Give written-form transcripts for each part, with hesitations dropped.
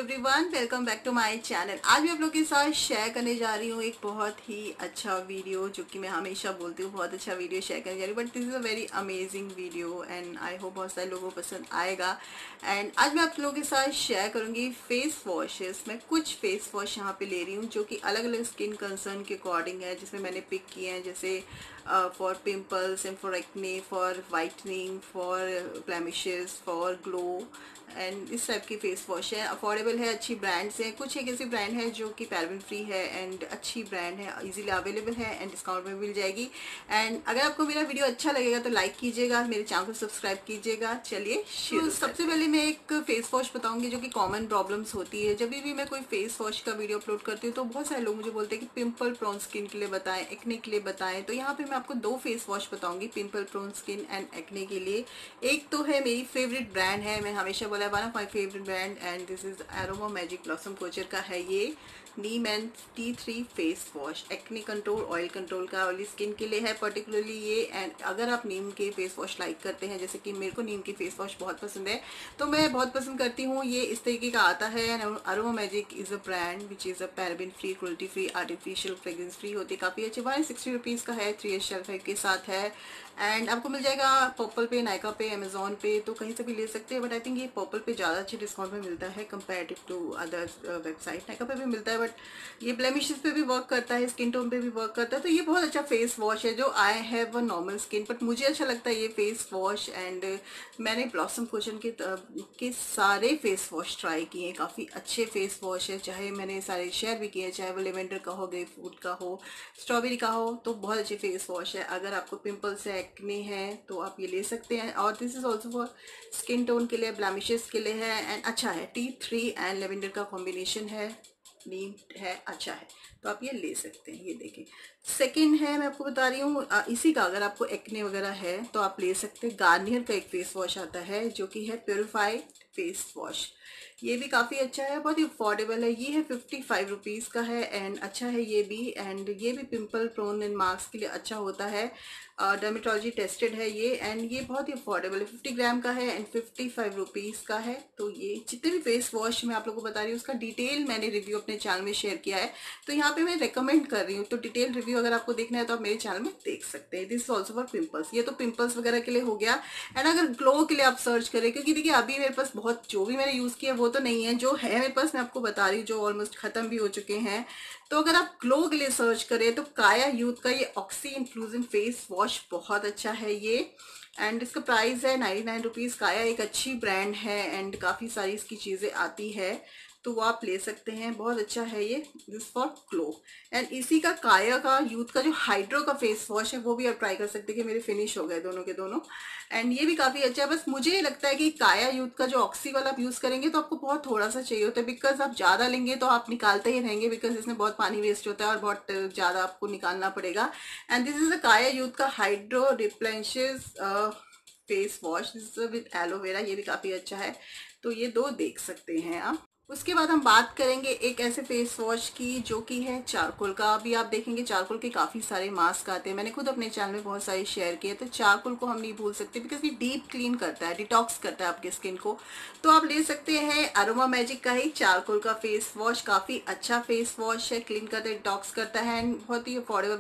Everyone, welcome back to my channel. आज मैं आप लोगों के साथ शेयर करने जा रही हूँ एक बहुत ही अच्छा वीडियो, जो कि मैं हमेशा बोलती हूँ बहुत अच्छा वीडियो शेयर करने जा रही हूँ, but this is a very amazing video and I hope बहुत सारे लोगों को पसंद आएगा। एंड आज मैं आप लोगों के साथ शेयर करूँगी फेस वॉशेस। मैं कुछ फेस वॉश यहाँ पे ले रही हूँ जो कि अलग अलग स्किन कंसर्न के अकॉर्डिंग है, जिसमें मैंने पिक किए हैं, जैसे for pimples and for acne, for whitening, for blemishes, for glow and इस टाइप की फेस वॉश है। अफोर्डेबल है, अच्छी ब्रांड्स हैं। कुछ एक ऐसी ब्रांड है जो कि पैराबेन फ्री है एंड अच्छी ब्रांड है, इजीली अवेलेबल है एंड डिस्काउंट में मिल जाएगी। एंड अगर आपको मेरा वीडियो अच्छा लगेगा तो लाइक कीजिएगा, मेरे चैनल को सब्सक्राइब कीजिएगा। चलिए शुरू। सबसे पहले मैं एक फेस वॉश बताऊंगी जो कि कॉमन प्रॉब्लम्स होती है। जब भी मैं कोई फेस वॉश का वीडियो अपलोड करती हूँ तो बहुत सारे लोग मुझे बोलते हैं कि पिंपल प्रोन स्किन के लिए बताएं, एक्ने के लिए बताएं। तो यहाँ पे मैं आपको दो फेस वॉश बताऊंगी pimple prone skin and acne के लिए। एक तो है मेरी फेवरेट ब्रांड है, मैं हमेशा बोला one of my favourite brand and this is Aroma Magic Blossom Kochhar का है ये नीम एंड टी3 face wash. Acne control, oil control का, ऑयली स्किन के लिए है पर्टिकुलरली ये। एंड अगर आप नीम के फेस वॉश लाइक करते हैं, जैसे कि मेरे को नीम की फेस वॉश बहुत पसंद है, तो मैं बहुत पसंद करती हूँ। ये इस तरीके का आता है। Aroma Magic is a brand which is a paraben free, cruelty free, artificial fragrance free होती है। काफ़ी अच्छे 160 रुपीज़ का है, 3 years शेल्फ लाइफ के साथ है। एंड आपको मिल जाएगा पर्पल पे, नायका पे, अमेजोन पे, तो कहीं से भी ले सकते हैं। बट आई थिंक ये पर्पल पे ज़्यादा अच्छे डिस्काउंट में मिलता है comparative to other website. Nykaa पे भी मिलता है, बट ये ब्लेमिशेस पे भी वर्क करता है, स्किन टोन पे भी वर्क करता है। तो ये बहुत अच्छा फेस वॉश है जो I have a normal skin, but मुझे अच्छा लगता है ये फेस वॉश। एंड मैंने ब्लॉसम कोचन के सारे फेस वॉश ट्राई किए हैं, काफ़ी अच्छे फेस वॉश है। चाहे मैंने सारे शेयर भी किए हैं, चाहे वो लेवेंडर का हो, ग्रेपफ्रूट का हो, स्ट्रॉबेरी का हो, तो बहुत अच्छे फेस वॉश है। अगर आपको पिंपल्स है, एक्ने है, तो आप ये ले सकते हैं। और this is also for skin tone के लिए, ब्लेमिशेस के लिए है एंड अच्छा है। टी3 एंड लेवेंडर का कॉम्बिनेशन है, नीम है, अच्छा है, तो आप ये ले सकते हैं। ये देखें। सेकंड है, मैं आपको बता रही हूँ इसी का, अगर आपको एक्ने वगैरह है तो आप ले सकते हैं। गार्नियर का एक फेस वॉश आता है जो कि है प्योरीफाई फेस वॉश। ये भी काफ़ी अच्छा है, बहुत ही अफोर्डेबल है। ये है 55 रुपीज़ का है एंड अच्छा है ये भी। एंड ये भी पिंपल प्रोन एंड मार्क्स के लिए अच्छा होता है, डर्मेटोलॉजी टेस्टेड है ये। एंड ये बहुत ही अफोर्डेबल है, 50 ग्राम का है एंड 55 रुपीज़ का है। तो ये जितने भी फेस वॉश मैं आप लोगों को बता रही हूँ उसका डिटेल मैंने रिव्यू अपने चैनल में शेयर किया है, तो यहाँ पे मैं रेकमेंड कर रही हूँ। तो डिटेल रिव्यू अगर आपको देखना है तो आप मेरे चैनल में देख सकते हैं। This is also for pimples. ये तो पिंपल्स वगैरह के लिए हो गया। एंड अगर ग्लो के लिए आप सर्च करें, क्योंकि देखिए अभी मेरे पास बहुत जो भी मैंने यूज़ किया वो तो नहीं है, जो है मेरे पास मैं आपको बता रही हूँ, जो ऑलमोस्ट खत्म भी हो चुके हैं। तो अगर आप ग्लो के लिए सर्च करें तो काया यूथ का ये ऑक्सी इन्फ्लूजन फेस वॉश बहुत अच्छा है ये। एंड इसका प्राइस है 99 रुपीज़। काया एक अच्छी ब्रांड है एंड काफ़ी सारी इसकी चीज़ें आती है, तो वो आप ले सकते हैं, बहुत अच्छा है ये। This for glow. एंड इसी का काया का यूथ का जो हाइड्रो का फेस वॉश है वो भी आप ट्राई कर सकते हैं, कि मेरे फिनिश हो गए दोनों के दोनों। एंड ये भी काफ़ी अच्छा है। बस मुझे लगता है कि काया यूथ का जो ऑक्सी वाला आप यूज़ करेंगे तो आपको बहुत थोड़ा सा चाहिए होता है, बिकॉज आप ज़्यादा लेंगे तो आप निकालते ही रहेंगे, बिकॉज इसमें बहुत पानी वेस्ट होता है और बहुत ज़्यादा आपको निकालना पड़ेगा। And this is a Kaya youth का hydro replenishes face wash, this is with aloe vera. ये भी काफ़ी अच्छा है, तो ये दो देख सकते हैं आप। उसके बाद हम बात करेंगे एक ऐसे फेस वॉश की जो कि है चारकोल का। अभी आप देखेंगे चारकोल के काफ़ी सारे मास्क आते हैं, मैंने खुद अपने चैनल में बहुत सारे शेयर किए। तो चारकोल को हम नहीं भूल सकते, बिकॉज ये डीप क्लीन करता है, डिटॉक्स करता है आपकी स्किन को। तो आप ले सकते हैं अरोमा मैजिक का ही चारकोल का फेस वॉश। काफ़ी अच्छा फेस वॉश है, क्लीन करता है, डिटॉक्स करता है एंड बहुत ही अफोर्डेबल,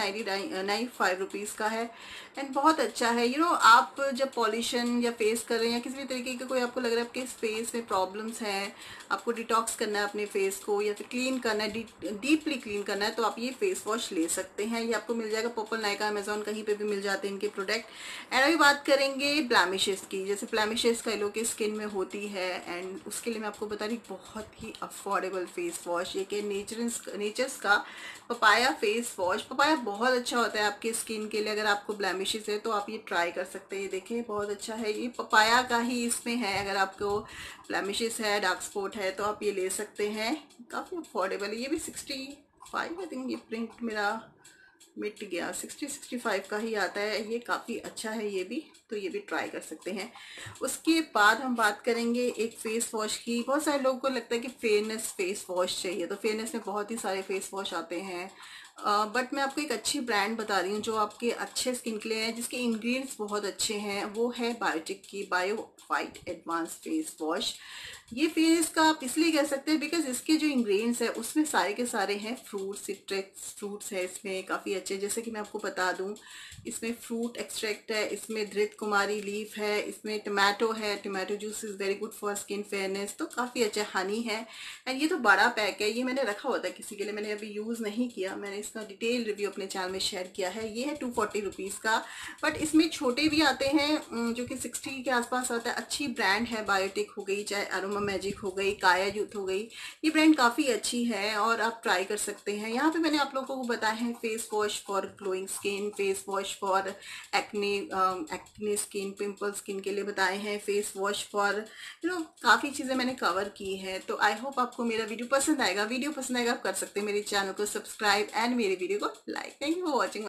195 रुपीज़ का है एंड बहुत अच्छा है। आप जब पॉल्यूशन या फेस कर रहे हैं या किसी भी तरीके का कोई आपको लग रहा है आपके फेस में प्रॉब्लम्स हैं, आपको डिटॉक्स करना है अपने फेस को या फिर क्लीन करना है, डीपली क्लीन करना है, तो आप ये फेस वॉश ले सकते हैं। ये आपको मिल जाएगा पर्पल, नायका, अमेजोन, कहीं पे भी मिल जाते हैं इनके प्रोडक्ट। एंड अभी बात करेंगे ब्लेमिशेस की। जैसे ब्लेमिशेस कई लोग की स्किन में होती है एंड उसके लिए मैं आपको बता रही बहुत ही अफोर्डेबल फेस वॉश, ये कि नेचर्स का पपाया फेस वॉश। पपाया बहुत अच्छा होता है आपकी स्किन के लिए। अगर आपको ब्लेमिशेस है तो आप ये ट्राई कर सकते हैं। ये देखें, बहुत अच्छा है, ये पपाया का ही इसमें है। अगर आपको ब्लेमिशेस है, डार्क स्पॉट है, तो आप ये ले सकते हैं, काफ़ी अफोर्डेबल है। ये भी 65 आई थिंक, ये प्रिंट मेरा मिट गया, 60-65 का ही आता है। ये काफ़ी अच्छा है ये भी, तो ये भी ट्राई कर सकते हैं। उसके बाद हम बात करेंगे एक फेस वॉश की। बहुत सारे लोगों को लगता है कि फेयरनेस फेस वॉश चाहिए, तो फेयरनेस में बहुत ही सारे फेस वॉश आते हैं। बट मैं आपको एक अच्छी ब्रांड बता रही हूँ जो आपके अच्छे स्किन के लिए है, जिसके इंग्रेडिएंट्स बहुत अच्छे हैं। वो है बायोटिक की bio fight advance face wash. ये फेस का आप इसलिए कह सकते हैं बिकॉज इसके जो इंग्रेडिएंट्स है उसमें सारे के सारे हैं फ्रूट्स, सिट्रस फ्रूट्स है इसमें काफ़ी अच्छे। जैसे कि मैं आपको बता दूं, इसमें फ्रूट एक्सट्रैक्ट है, इसमें धृत कुमारी लीफ है, इसमें टमाटो है, tomato juice is very good for skin fairness, तो काफ़ी अच्छा हनी है। एंड ये तो बड़ा पैक है, ये मैंने रखा हुआ था किसी के लिए, मैंने अभी यूज़ नहीं किया। मैंने इसका डिटेल रिव्यू अपने चैनल में शेयर किया है। ये है 240 रुपीज़ का, बट इसमें छोटे भी आते हैं जो कि 60 के आसपास आता है। अच्छी ब्रांड है, बायोटिक हो गई, चाहे अरोमा मैजिक हो गई, काया यूथ हो गई, ये ब्रांड काफ़ी अच्छी है और आप ट्राई कर सकते हैं। यहाँ पे मैंने आप लोगों को बताया है face wash for glowing skin, face wash for acne skin, pimple skin के लिए बताए हैं, फेस वॉश फॉर काफ़ी चीज़ें मैंने कवर की है। तो आई होप आपको मेरा वीडियो पसंद आएगा। वीडियो पसंद आएगा आप कर सकते हैं मेरे चैनल को सब्सक्राइब एंड मेरे वीडियो को like. Thank you for watching.